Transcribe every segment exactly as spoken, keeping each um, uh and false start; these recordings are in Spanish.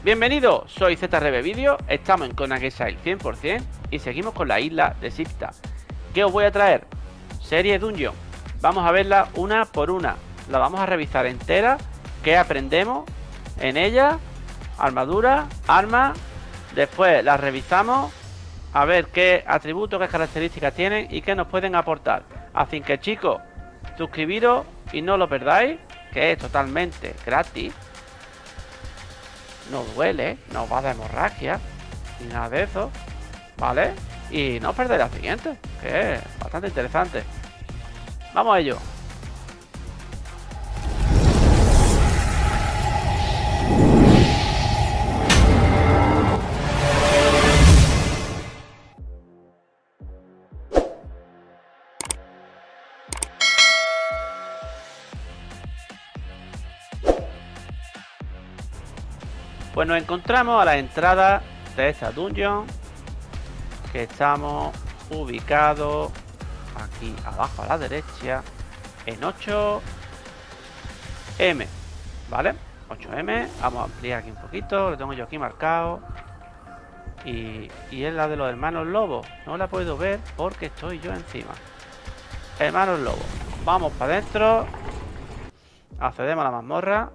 Bienvenido, soy Z R B Video, estamos en Conan Exile cien por cien y seguimos con la isla de Sipta. ¿Qué os voy a traer? Serie Dungeon. Vamos a verla una por una. La vamos a revisar entera. ¿Qué aprendemos en ella? Armadura, armas. Después la revisamos a ver qué atributos, qué características tienen y qué nos pueden aportar. Así que chicos, suscribiros y no lo perdáis, que es totalmente gratis. No duele, no va de hemorragia ni nada de eso, ¿vale? Y no os perdáis la siguiente, que es bastante interesante. Vamos a ello. Pues nos encontramos a la entrada de esta dungeon, que estamos ubicados aquí abajo a la derecha en ocho eme, ¿vale? ocho eme, vamos a ampliar aquí un poquito, lo tengo yo aquí marcado. Y, y es la de los hermanos lobos, no la puedo ver porque estoy yo encima. Hermanos lobos, vamos para adentro, accedemos a la mazmorra.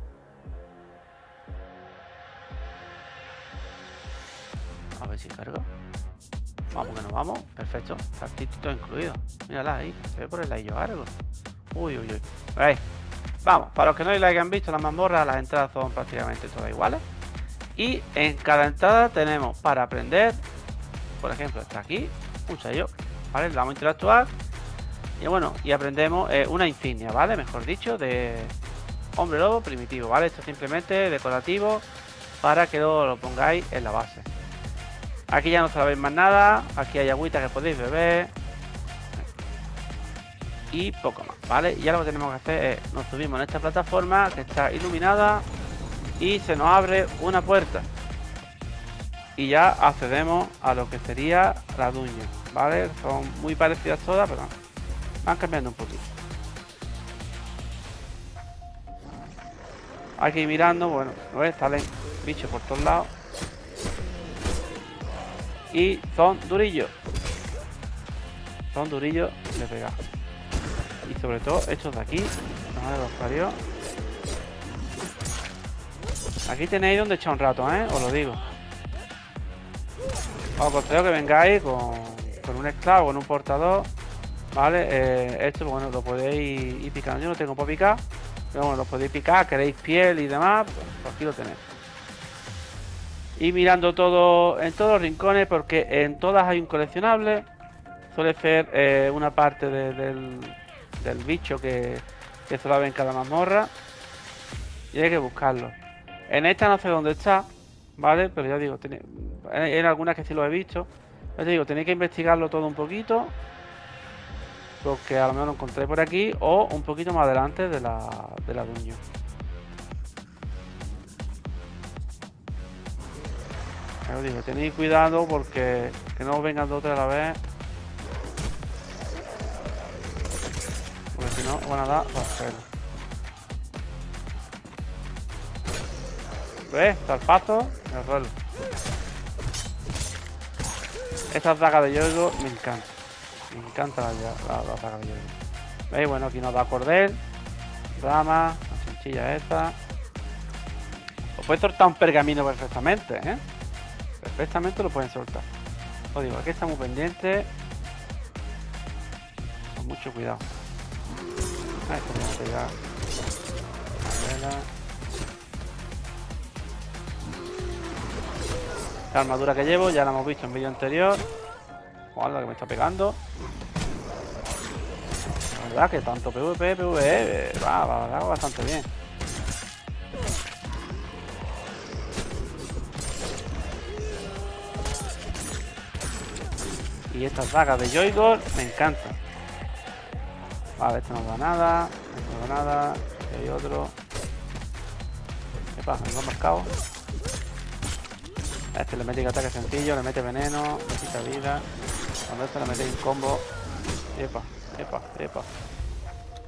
A ver si cargo. Vamos que nos vamos. Perfecto. Saltito incluido. Mírala ahí. Se ve por el ladillo largo. Uy, uy, uy. Ahí. Vamos. Para los que no la hayan visto, las mazmorras, las entradas son prácticamente todas iguales. Y en cada entrada tenemos para aprender. Por ejemplo, está aquí. Un sello. ¿Vale? Le vamos a interactuar. Y bueno, y aprendemos eh, una insignia, ¿vale? Mejor dicho, de hombre lobo primitivo, ¿vale? Esto es simplemente decorativo para que lo, lo pongáis en la base. Aquí ya no sabéis más nada. Aquí hay agüita que podéis beber. Y poco más, ¿vale? Y ya lo que tenemos que hacer es, nos subimos en esta plataforma que está iluminada y se nos abre una puerta. Y ya accedemos a lo que sería la dungeon, ¿vale? Son muy parecidas todas, pero van cambiando un poquito. Hay que ir mirando, bueno, ¿no ves? Salen bichos por todos lados. Y son durillos. Son durillos de pegar. Y sobre todo estos de aquí. No los parió. Aquí tenéis donde echar un rato, ¿eh? Os lo digo. Os aconsejo que vengáis con, con un esclavo, con un portador. ¿Vale? Eh, esto, bueno, lo podéis ir picando. Yo no tengo para picar. Pero bueno, lo podéis picar. Queréis piel y demás. Pues aquí lo tenéis. Y mirando todo en todos los rincones, porque en todas hay un coleccionable. Suele ser eh, una parte de, del, del bicho que, que se va a ver en cada mazmorra. Y hay que buscarlo. En esta no sé dónde está, ¿vale? Pero ya digo, ten, en, en algunas que sí lo he visto. Ya te digo, tenéis que investigarlo todo un poquito. Porque a lo mejor lo encontré por aquí o un poquito más adelante de la, de la dungeon. Os digo, tenéis cuidado porque que no os vengan dos otra vez, porque si no van a dar pastel. ¿Ves? Zarpazo en el suelo. Estas dagas de yodo me encantan. Me encanta la, la, la daga de yodo. ¿Veis? Bueno, aquí nos da cordel, rama, la chinchilla esta. Os puede soltar un pergamino perfectamente, ¿eh? Perfectamente lo pueden soltar. Os digo, aquí estamos pendientes. Con mucho cuidado. Ahí tenemos ya. La armadura que llevo ya la hemos visto en vídeo anterior. Guarda que me está pegando. La verdad que tanto PvP, PvE va, va, va bastante bien. Y estas dagas de Yoigor me encantan. Vale, este no da nada. Este no da nada. Aquí hay otro. ¿Qué pasa? ¿Me lo han marcado? A este le mete ataque sencillo, le mete veneno, le quita vida. Cuando este le mete un combo. Epa, epa, epa.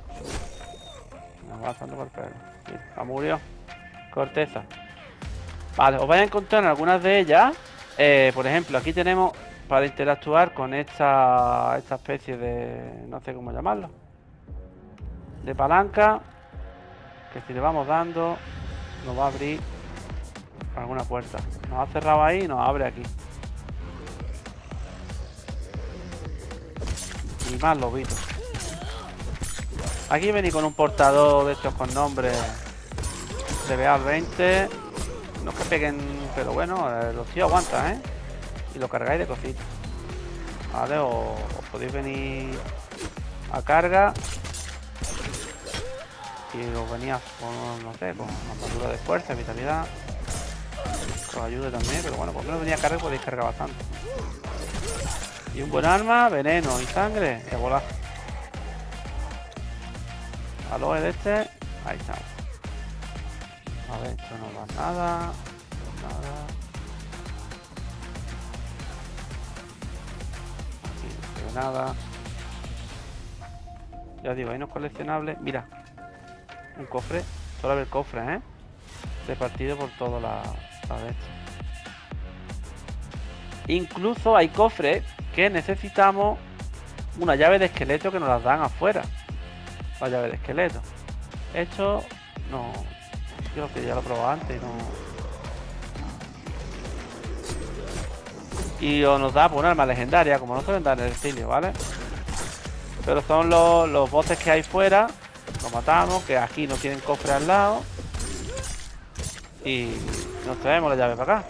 Nos va pasando por el pelo. Ha murió. Corteza. Vale, os vais a encontrar en algunas de ellas. eh, Por ejemplo, aquí tenemos para interactuar con esta, esta especie de... no sé cómo llamarlo, de palanca, que si le vamos dando nos va a abrir alguna puerta. Nos ha cerrado ahí y nos abre aquí. Y más lobitos. Aquí venís con un portador de estos con nombre de B A al veinte. No es que peguen, pero bueno, eh, los tíos aguantan, ¿eh? Y lo cargáis de cositas. Vale, o, o podéis venir a carga y os venía con, no sé, con una armadura de fuerza, vitalidad, que os ayude también, pero bueno, por lo menos venía a carga y podéis cargar bastante. Y un buen arma, veneno y sangre, y a volar. Aloe de este, ahí estamos. A ver, esto no va nada, nada. Aquí no se ve nada. Ya digo, hay unos coleccionables. Mira, un cofre, solo ver cofres, ¿eh? Repartido por toda la, la de esto. Incluso hay cofres que necesitamos una llave de esqueleto que nos las dan afuera. La llave de esqueleto. Esto no. Yo que ya lo he probado antes, no. Y o nos da por un arma legendaria, como no suelen dar en el exilio, ¿vale? Pero son los, los bosses que hay fuera. Los matamos, que aquí no tienen cofre al lado. Y nos traemos la llave para acá.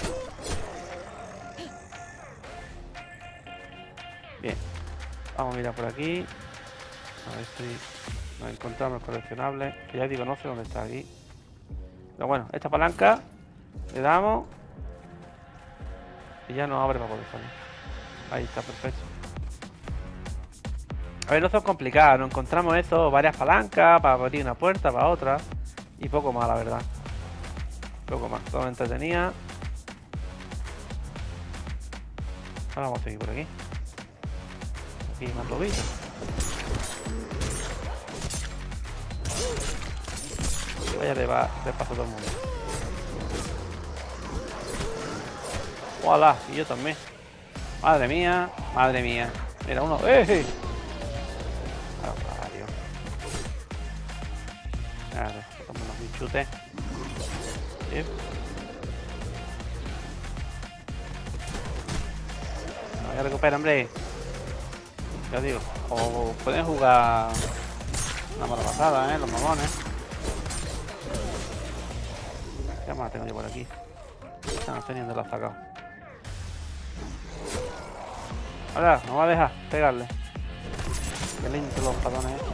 Bien. Vamos a mirar por aquí. A ver si nos encontramos el coleccionable. Que ya digo, no sé dónde está aquí. Pero bueno, esta palanca le damos y ya nos abre para poder salir. Ahí está, perfecto. A ver, no son complicados. Nos encontramos eso, varias palancas para abrir una puerta, para otra. Y poco más, la verdad. Poco más, todo entretenida. Ahora vamos a seguir por aquí. Aquí más lobitos. Vaya de, va, de paso todo el mundo. ¡Hola! Y yo también. Madre mía, madre mía. Mira uno. ¡Eh! Claro, toma unos bichutes. Sí. No voy a recuperar, hombre. Ya digo. O pueden jugar una mala pasada, ¿eh? Los mamones. ¿Qué más tengo yo por aquí? No sé ni dónde lo ha sacado. Ahora, no va a dejar pegarle. Qué lindo los patones, ¿eh?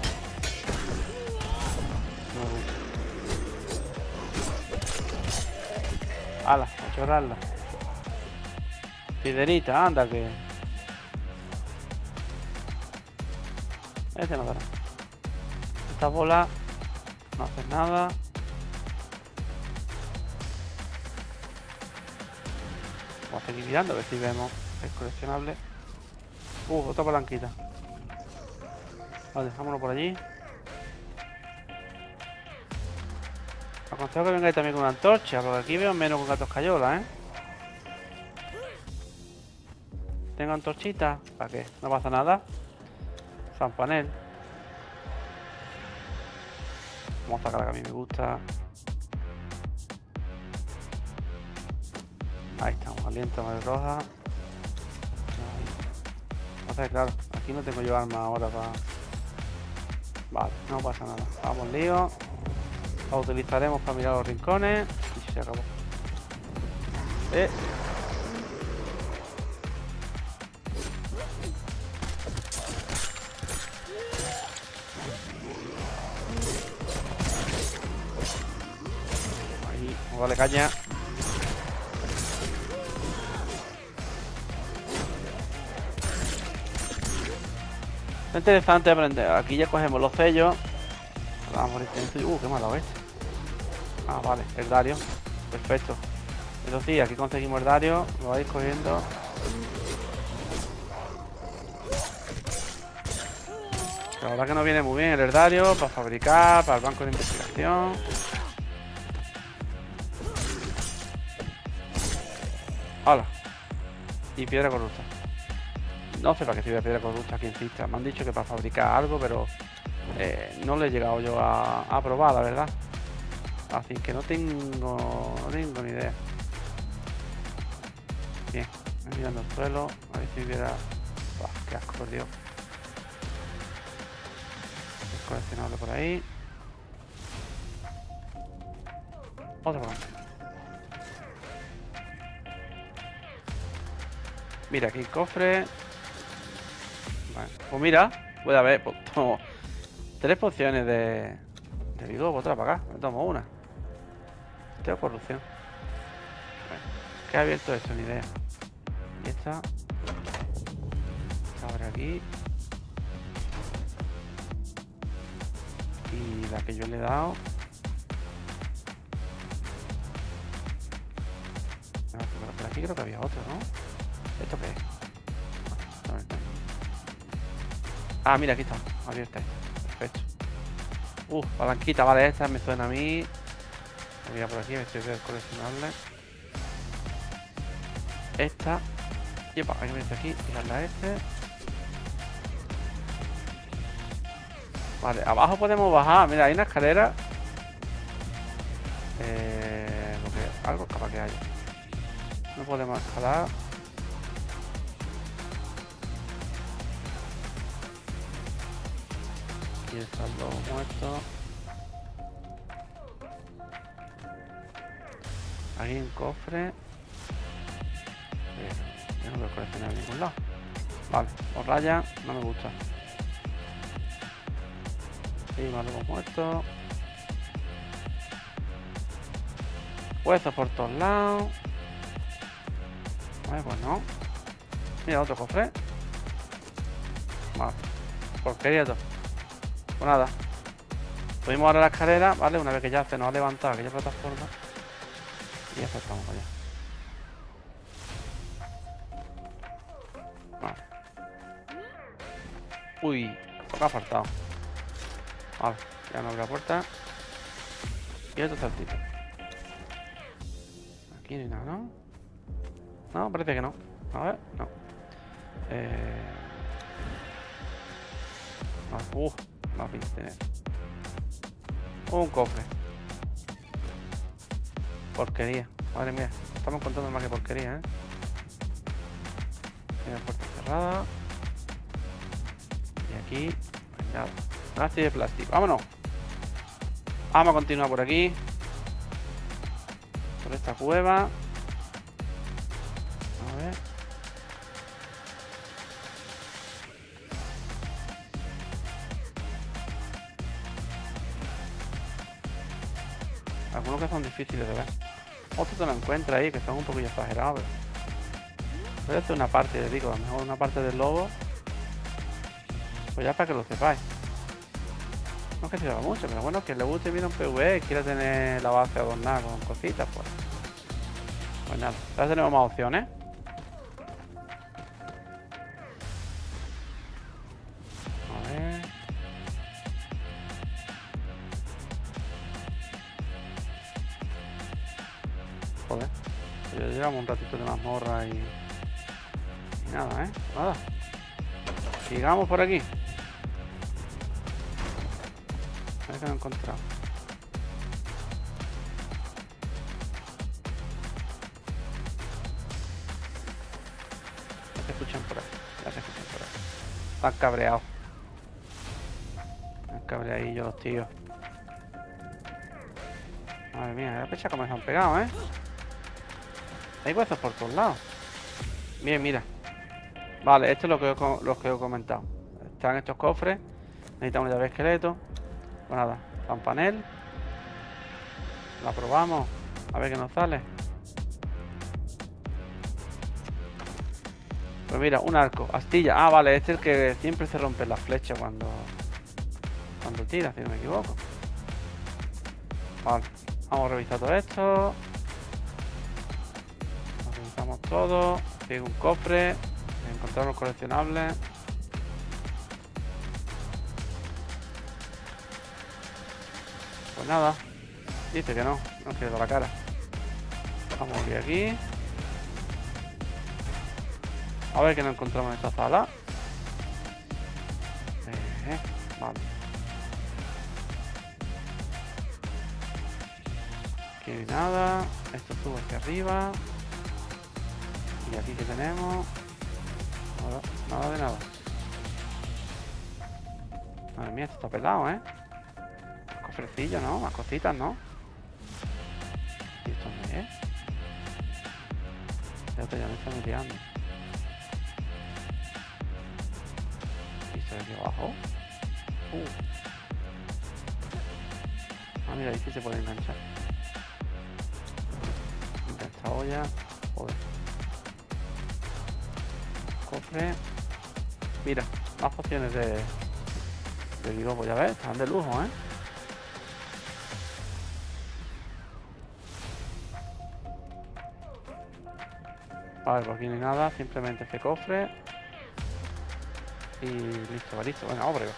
No. Ala, a chorrarla. Piderita, anda que. Este no dará. Esta bola no hace nada. Vamos a seguir mirando a ver si vemos el coleccionable. Uh, otra palanquita. Vale, vámonos por allí. Aconsejo que vengáis también con una antorcha, porque aquí veo menos con gatos cayolas, ¿eh? Tengo antorchita, ¿para qué? No pasa nada. San panel. Vamos a sacar la que a mí me gusta. Ahí estamos, aliento de roja. O sea, claro, aquí no tengo yo arma ahora para... Vale, no pasa nada. Vamos, lío. La utilizaremos para mirar los rincones. Y se acabó. Eh. Ahí, vamos a darle caña. Es interesante aprender. Aquí ya cogemos los sellos. Vamos a ver. Uh, qué malo este. Ah, vale, el Dario. Perfecto. Eso sí, aquí conseguimos el Dario. Lo vais cogiendo. La verdad que nos viene muy bien el herdario para fabricar, para el banco de investigación. ¡Hala! Y piedra corrupta. No sé para qué sirve piedra corrupta aquí en Cista. Me han dicho que para fabricar algo, pero eh, no lo he llegado yo a, a probar, la verdad. Así que no tengo, no tengo ni idea. Bien, me mirando el suelo. A ver si hubiera... Buah, qué asco, por Dios. Es coleccionable por ahí. Otro por ahí. Mira, aquí cofre. Vale. Pues mira, puede haber pues, tomo tres pociones de, de vigor, otra para acá. Me tomo una. Tengo corrupción. Bueno, ¿qué ha abierto esto? Ni idea. Y esta. Esta abre aquí. Y la que yo le he dado. No, pero por aquí creo que había otro, ¿no? ¿Esto qué es? No, no, no. Ah, mira, aquí está. Abierta esta. Perfecto. Uh, palanquita, vale, esta me suena a mí. Voy a por aquí, me estoy viendo coleccionable. Esta. Y epa, hay que meter aquí, tirarla a este. Vale, abajo podemos bajar. Mira, hay una escalera. Eh, lo que, algo capaz que haya. No podemos escalar. Aquí están los muertos. Aquí un cofre. Pero yo no veo coleccionar en ningún lado. Vale, os raya, no me gusta. Sí, más luego muertos. Huesos por todos lados. Vale, pues no. Mira, otro cofre. Vale. Porquería todo. Pues nada. Subimos ahora la escalera, ¿vale? Una vez que ya se nos ha levantado aquella plataforma. Y ya estamos allá. Vale. Uy, poco apartado. Vale, ya no abre la puerta. Y otro saltito. Aquí no hay nada, ¿no? No, parece que no. A ver, no. Eh... Uh, más pinceles. Un cofre. Porquería. Madre mía, estamos encontrando más que porquería, ¿eh? Tiene la puerta cerrada. Y aquí, pues nada. Plástico de plástico. Vámonos. Vamos a continuar por aquí. Por esta cueva. A ver. Algunos que son difíciles de ver. Otros te lo encuentras ahí que son un poquillo exagerados, pero puede ser una parte, digo, a lo mejor una parte del lobo. Pues ya para que lo sepáis. No es que sirva mucho, pero bueno, que le guste bien un PvE y quiera tener la base adornada con cositas, pues. Pues nada, ya tenemos más opciones. A ver. Joder, ya llevamos un ratito de mazmorra y... y nada, ¿eh? Nada. Sigamos por aquí. A ver qué he encontrado. Ya se escuchan por ahí. Ya se escuchan por ahí. Están cabreados. Están cabreadillos los tíos. Madre mía, la pecha como se han pegado, ¿eh? Hay huesos por todos lados. Bien, mira. Vale, esto es lo que, os, lo que os he comentado. Están estos cofres. Necesitamos llave de esqueleto. Pues nada, pan panel. La probamos. A ver qué nos sale. Pues mira, un arco. Astilla. Ah, vale, este es el que siempre se rompe la flecha cuando... Cuando tira, si no me equivoco. Vale. Vamos a revisar todo esto. Lo revisamos todo. Sigue un cofre. Encontrar los coleccionables. Pues nada. Dice que no. No quiere dar la cara. Vamos a abrir aquí. A ver qué nos encontramos en esta sala. Eh, vale. Aquí no hay nada. Esto sube hacia arriba. Y aquí que tenemos. Nada, nada de nada. Madre mía, esto está pelado, ¿eh? Cofrecillo, ¿no? Más cositas, ¿no? ¿Y esto dónde es? Fíjate, ya me está metiendo. ¿Y esto de aquí abajo? Uh. Ah, mira, ahí sí se puede enganchar. Mira esta olla. Joder. Cofre. Mira, más opciones de... de digo, pues ya ves, están de lujo, ¿eh? Vale, por aquí no hay nada, simplemente este cofre. Y listo, va listo. Venga, vamos por ahí.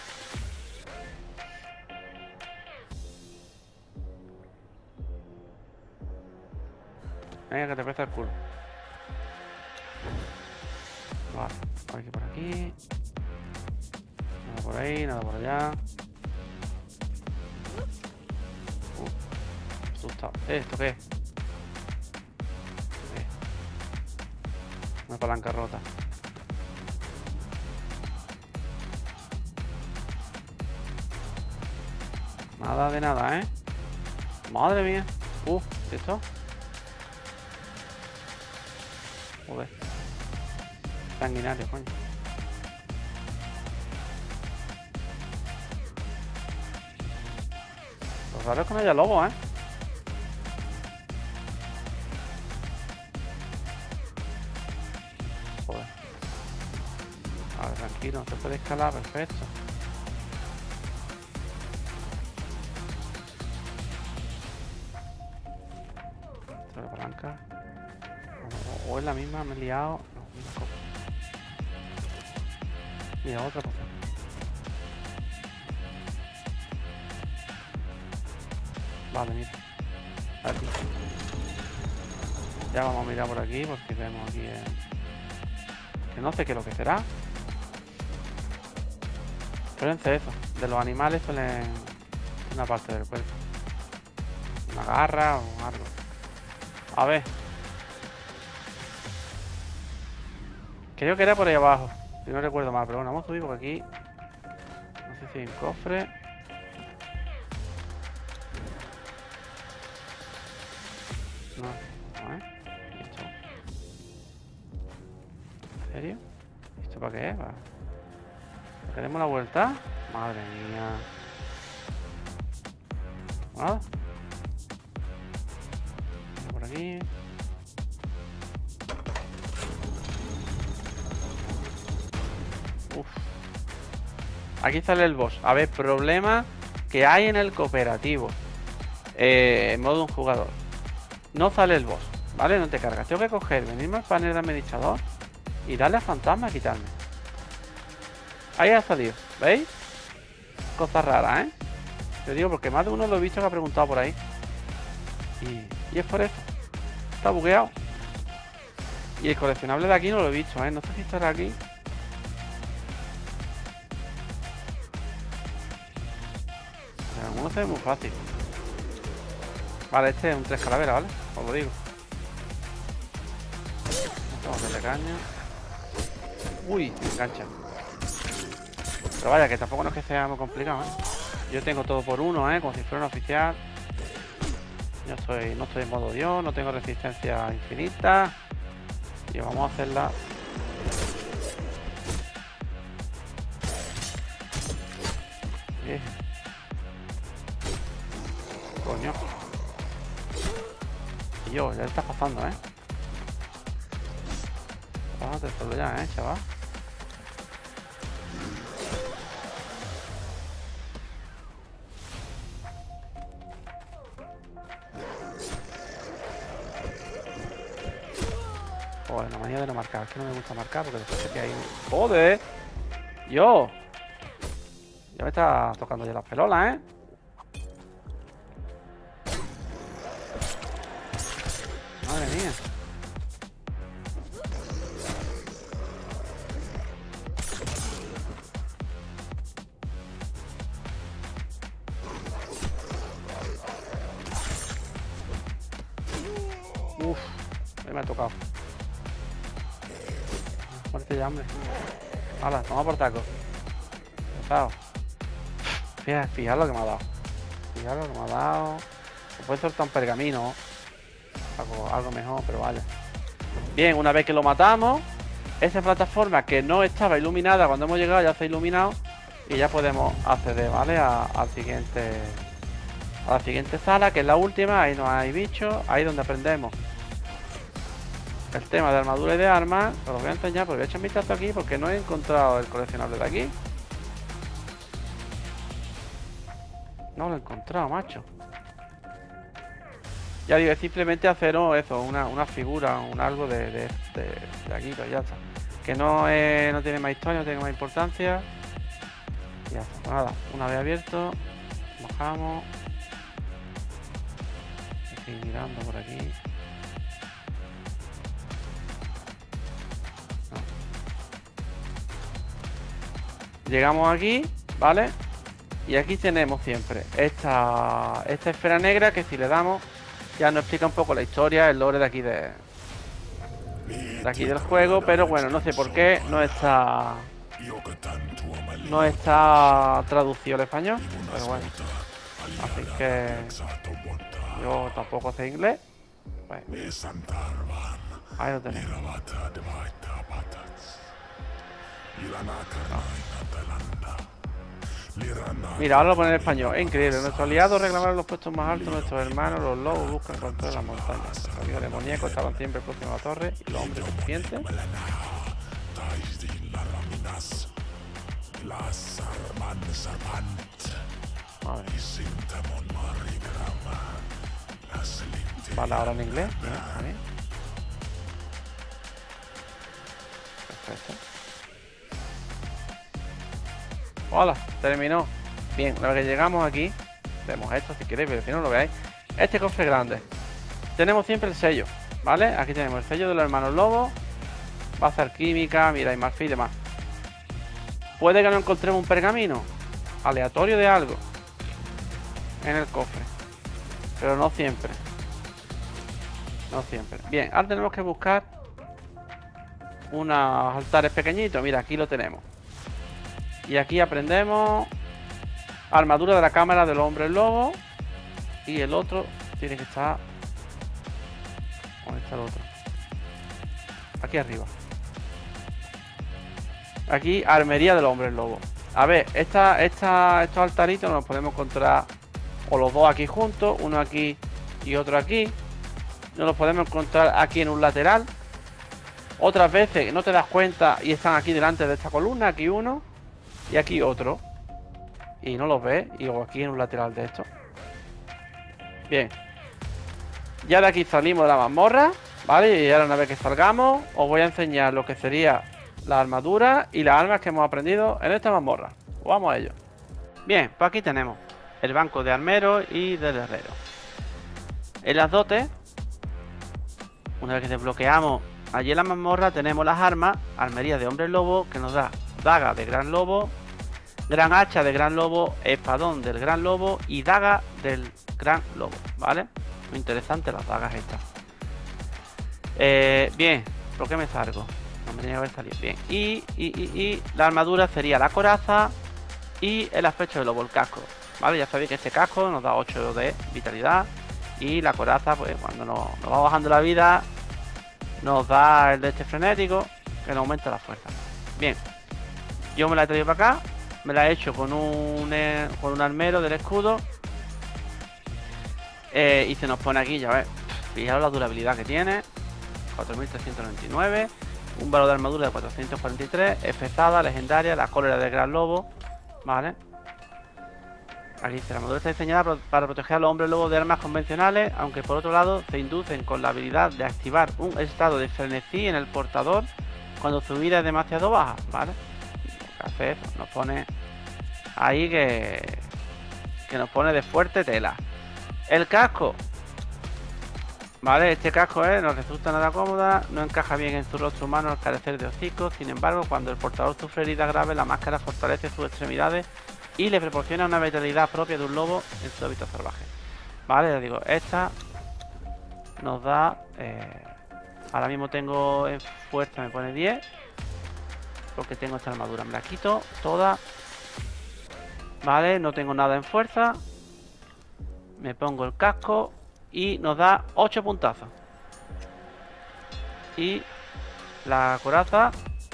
Venga, que te pesa el culo. Vale, por aquí, por aquí. Nada por ahí, nada por allá. Uh, asustado. ¿Eh, ¿Esto qué es? ¿Qué es? Una palanca rota. Nada de nada, ¿eh? Madre mía. Uh, ¿y esto? Joder. Sanguinario, coño. Lo raro es que no haya lobo, ¿eh? Joder. A ver, tranquilo, no se puede escalar, perfecto. Esto de palanca. O, o es la misma, me he liado. No, mira, copa. Mira, otra poción. Vale, mira. Aquí. Ya vamos a mirar por aquí porque vemos aquí el... que no sé qué es lo que será. Fíjense eso. De los animales suelen una parte del cuerpo. Una garra o algo. A ver. Creo que era por ahí abajo. Si no recuerdo mal, pero bueno, vamos a subir porque aquí... no sé si hay un cofre. No, a ver. ¿Esto? ¿En serio? ¿Esto para qué es? ¿Para que demos la vuelta? Madre mía. Nada. Por aquí. Uf. Aquí sale el boss. A ver, problema que hay en el cooperativo. Eh, en modo un jugador. No sale el boss, ¿vale? No te cargas. Tengo que coger, venirme al panel de administrador y darle a fantasma a quitarme. Ahí ha salido, ¿veis? Cosas raras, ¿eh? Te digo porque más de uno lo he visto que ha preguntado por ahí. Y, y es por eso. Está bugueado. Y el coleccionable de aquí no lo he visto, ¿eh? No sé si estará aquí. Pero alguno se ve muy fácil. Vale, este es un tres calaveras, ¿vale? Os lo digo. Vamos a hacerle caña. Uy, me engancha. Pero vaya, que tampoco no es que sea muy complicado, ¿eh? Yo tengo todo por uno, ¿eh? Como si fuera un oficial. Yo estoy, no estoy en modo Dios, no tengo resistencia infinita. Y vamos a hacerla. Bien. Coño. Y yo, ya está pasando, ¿eh? Pásate solo ya, ¿eh, chaval? Joder, la manía de no marcar. Es que no me gusta marcar porque después se queda ahí... ¡Joder! ¡Yo! Ya me está tocando ya las pelolas, ¿eh? Madre mía. Uf, ahí me ha tocado. Muerte ya, hombre. Hala, toma por taco. Pesado. Fija, fijar lo que me ha dado. Fijar lo que me ha dado. Se puede soltar un pergamino. Algo, algo mejor, pero vaya. Bien, una vez que lo matamos, esa plataforma que no estaba iluminada cuando hemos llegado ya se ha iluminado. Y ya podemos acceder, ¿vale? A, al siguiente. A la siguiente sala, que es la última. Ahí no hay bichos. Ahí donde aprendemos el tema de armadura y de armas. Os lo voy a enseñar, porque voy a echar un vistazo aquí, porque no he encontrado el coleccionable de aquí. No lo he encontrado, macho. Ya digo, es simplemente hacer oh, eso, una, una figura, un algo de, de, de, de aquí, pues ya está. Que no, es, no tiene más historia, no tiene más importancia. Y ya está, pues nada, una vez abierto, bajamos. Estoy mirando por aquí. No. Llegamos aquí, ¿vale? Y aquí tenemos siempre esta, esta esfera negra que si le damos ya nos explica un poco la historia, el lore de aquí de, de aquí del juego, pero bueno, no sé por qué no está no está traducido al español, pero bueno, así que yo tampoco sé inglés. Bueno, ahí lo tenemos. No. Mira, ahora lo pone en español. Es increíble. Nuestros aliados reclamaron los puestos más altos. Nuestros hermanos, los lobos, buscan control de las montañas. Los amigos demoníacos estaban siempre próximos a la torre. Y los hombres serpientes. Madre. Vale, ahora en inglés. Bien, bien. Perfecto. Hola, terminó. Bien, una vez que llegamos aquí, vemos esto si queréis, pero si no lo veáis. Este cofre grande. Tenemos siempre el sello, ¿vale? Aquí tenemos el sello de los hermanos lobos. Va a hacer química, mira, y marfil y demás. Puede que no encontremos un pergamino aleatorio de algo en el cofre, pero no siempre. No siempre. Bien, ahora tenemos que buscar unos altares pequeñitos. Mira, aquí lo tenemos. Y aquí aprendemos armadura de la cámara del hombre lobo. Y el otro tiene que estar... ¿Dónde está el otro? Aquí arriba. Aquí, armería del hombre lobo. A ver, esta, esta, estos altaritos nos podemos encontrar o los dos aquí juntos, uno aquí y otro aquí. Nos los podemos encontrar aquí en un lateral. Otras veces no te das cuenta y están aquí delante de esta columna. Aquí uno y aquí otro. Y no los ves. Y o aquí en un lateral de esto. Bien. Ya de aquí salimos de la mazmorra, ¿vale? Y ahora una vez que salgamos os voy a enseñar lo que sería la armadura y las armas que hemos aprendido en esta mazmorra. Vamos a ello. Bien, pues aquí tenemos el banco de armero y del herrero. En las dotes, una vez que desbloqueamos allí en la mazmorra, tenemos las armas. Armería de hombre lobo, que nos da daga de gran lobo, gran hacha de gran lobo, espadón del gran lobo y daga del gran lobo, ¿vale? Muy interesante las dagas estas. Eh, bien, ¿por qué me salgo? No me tenía que haber salido. Bien, y, y, y, y la armadura sería la coraza y el aspecto del lobo, el casco, ¿vale? Ya sabéis que este casco nos da ocho de vitalidad y la coraza, pues cuando nos, nos va bajando la vida, nos da el de este frenético, que nos aumenta la fuerza. Bien, yo me la he traído para acá, me la he hecho con un, eh, con un armero del escudo. Eh, y se nos pone aquí, ya ves, fijaros la durabilidad que tiene, cuatro mil trescientos noventa y nueve, un valor de armadura de cuatrocientos cuarenta y tres, es pesada, legendaria, la cólera del gran lobo, ¿vale? Aquí dice, la armadura está diseñada para proteger a los hombres lobos de armas convencionales, aunque por otro lado se inducen con la habilidad de activar un estado de frenesí en el portador cuando su vida es demasiado baja, ¿vale? Lo que hace eso, nos pone ahí que, que nos pone de fuerte tela. El casco, vale, este casco eh, no resulta nada cómoda, no encaja bien en su rostro humano al carecer de hocico. Sin embargo, cuando el portador sufre heridas graves, la máscara fortalece sus extremidades y le proporciona una vitalidad propia de un lobo en su hábitat salvaje. Vale, ya digo, esta nos da... Eh, ahora mismo tengo en fuerza, me pone diez. Porque tengo esta armadura. Me la quito toda. Vale, no tengo nada en fuerza. Me pongo el casco. Y nos da ocho puntazos. Y la coraza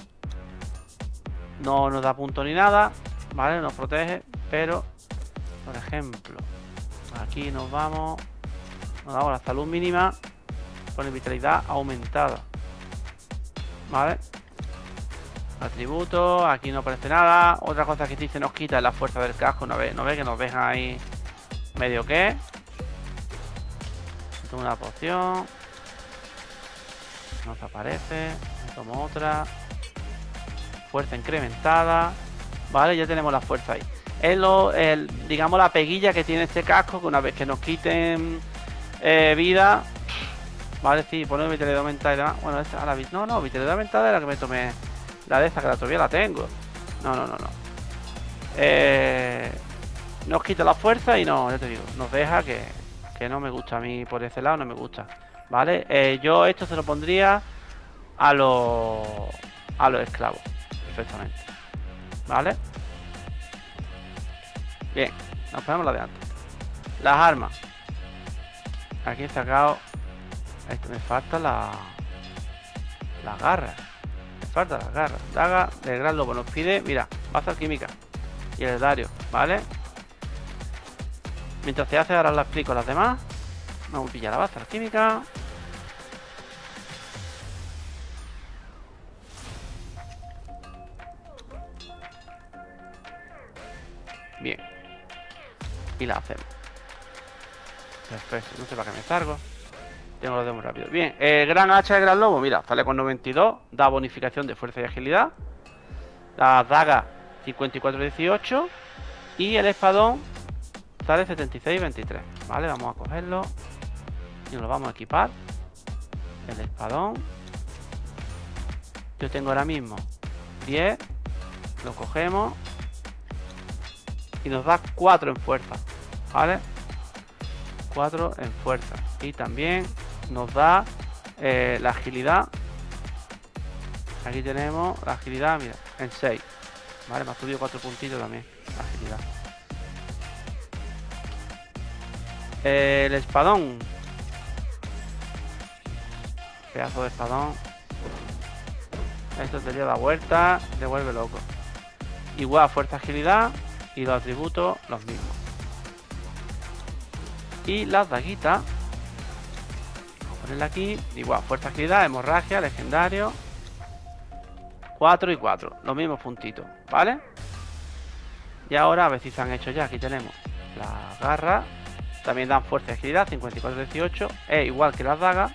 no nos da punto ni nada. Vale, nos protege. Pero, por ejemplo, aquí nos vamos. Nos damos la salud mínima. Con vitalidad aumentada. Vale. Atributos, aquí no aparece nada. Otra cosa que sí se nos quita es la fuerza del casco. No ve, no ve que nos deja ahí medio que. Tomo una poción. Nos aparece. Tomo otra. Fuerza incrementada. Vale, ya tenemos la fuerza ahí. Es lo, el, digamos, la peguilla que tiene este casco. Que una vez que nos quiten eh, vida. Vale, sí, pone vitalidad aumentada y demás. Bueno, esta a la no, no, vitalidad aumentada es la que me tomé. La de esta, que la todavía la tengo. No, no, no, no. Eh, nos quita la fuerza y no, ya te digo, nos deja que, que no me gusta a mí por ese lado, no me gusta. Vale, eh, yo esto se lo pondría a los a los esclavos, perfectamente. Vale. Bien, nos ponemos la de antes. Las armas. Aquí he sacado. Esto me falta la la garra. Falta la garra. Daga del gran lobo. Nos pide, mira, baza alquímica y el dario, ¿vale? Mientras se hace, ahora la explico a las demás. Vamos a pillar la baza alquímica. Bien. Y la hacemos. Perfecto. No sé para qué me cargo. Tengo los de muy rápido. Bien, el gran hacha de gran lobo, mira, sale con noventa y dos. Da bonificación de fuerza y agilidad. La daga cincuenta y cuatro dieciocho. Y el espadón sale setenta y seis veintitrés. Vale, vamos a cogerlo y nos lo vamos a equipar. El espadón. Yo tengo ahora mismo diez. Lo cogemos. Y nos da cuatro en fuerza. Vale, cuatro en fuerza. Y también nos da eh, la agilidad. Aquí tenemos la agilidad, mira, en seis. Vale, me ha subido cuatro puntitos también la agilidad. Eh, el espadón. Pedazo de espadón. Esto te lleva vuelta, te vuelve loco. Igual fuerza, agilidad. Y los atributos los mismos. Y las daguitas. Vamos a ponerla aquí. Igual, fuerza, agilidad, hemorragia, legendario. cuatro y cuatro. Los mismos puntitos, ¿vale? Y ahora a ver si se han hecho ya. Aquí tenemos las garras. También dan fuerza y agilidad, cincuenta y cuatro dieciocho. Es igual que las dagas.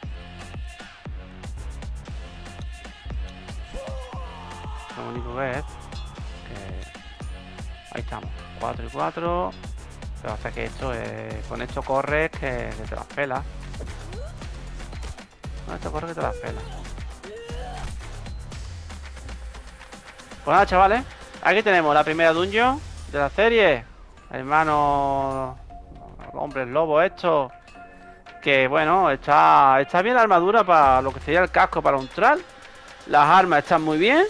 Lo único que es que... Ahí estamos, cuatro y cuatro. Pero hace que esto es... Con esto corres que, que te las pelas. Con esto corre que te las pelas. Pues nada, chavales. Aquí tenemos la primera dungeon de la serie. Hermano... Hombres lobo estos. Que bueno, está, está bien la armadura para lo que sería el casco para un tral. Las armas están muy bien.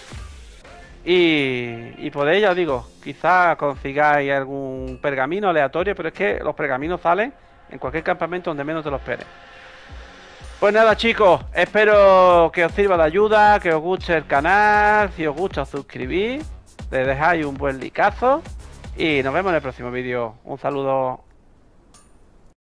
Y, y podéis, ya os digo, quizás consigáis algún pergamino aleatorio, pero es que los pergaminos salen en cualquier campamento donde menos te lo esperes. Pues nada, chicos, espero que os sirva de ayuda, que os guste el canal. Si os gusta, os suscribís, le dejáis un buen likeazo y nos vemos en el próximo vídeo. Un saludo.